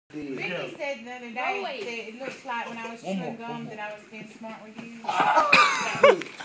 Ricky said the other day that it looks like when I was chewing gum that I was being smart with you.